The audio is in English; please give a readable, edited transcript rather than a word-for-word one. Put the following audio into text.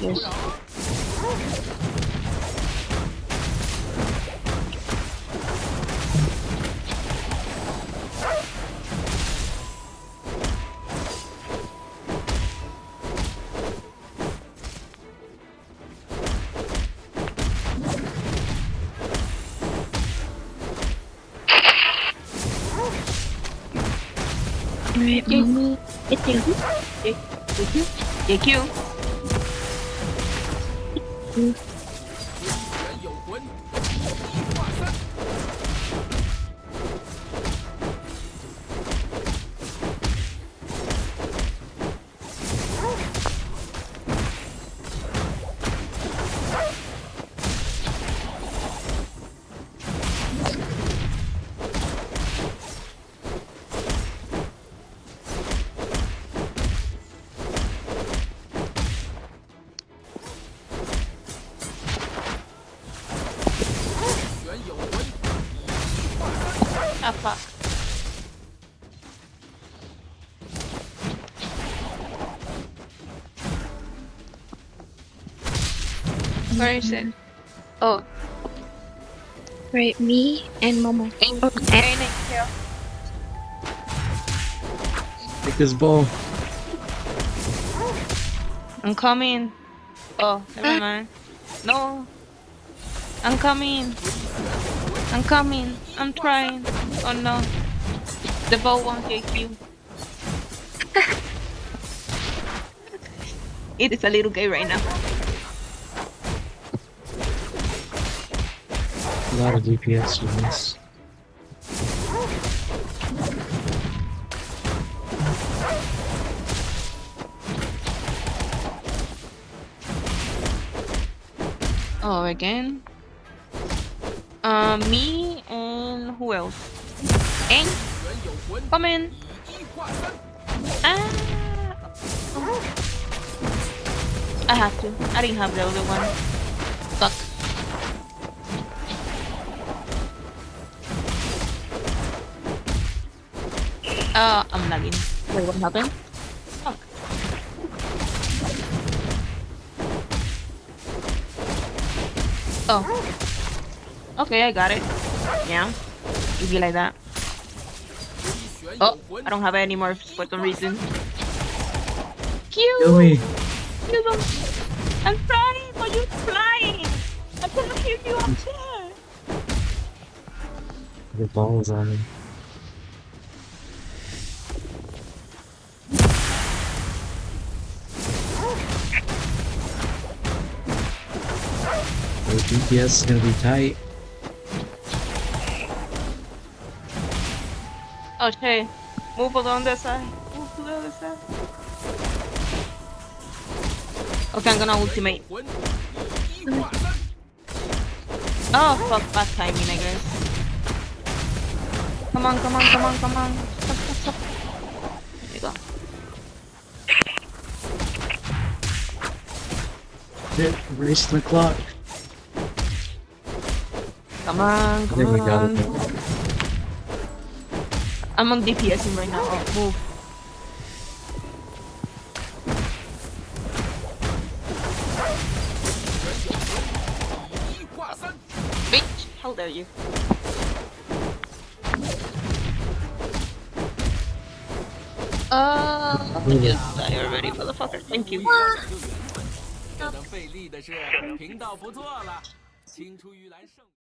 Yes. Alright, mommy. It's you. JQ. Ah, fuck. Where is it? Oh. Right, me and Momo. Okay, next here. Take this ball. I'm coming. Oh, never mind. No. I'm coming. I'm coming. I'm trying. Oh no. The ball won't JQ. It is a little gay right now. A lot of DPS units. Oh, again? Me and who else? Aang? Come in. Ah. I have to. I didn't have the other one. Fuck. I'm lagging. Wait, what happened? Fuck. Oh. Okay, I got it. Yeah. You be like that. Oh, I don't have any more for some reason. Kill me. You don't. I'm trying, but you're flying. I cannot kill you up there. The ball is on me. The DPS is gonna be tight. Okay, move along that side. Move to the other side. Okay, I'm gonna ultimate. Oh, fuck, bad timing, I guess. Come on, come on, come on, come on. Stop, stop, stop. There you go. Shit, race the clock. Come on, I come think we got on. it. I'm on DPSing right now. Oh, move. Bitch, how dare you? You just die already, motherfucker. Thank you. 这能费力的是，频道不错了，青出于蓝胜。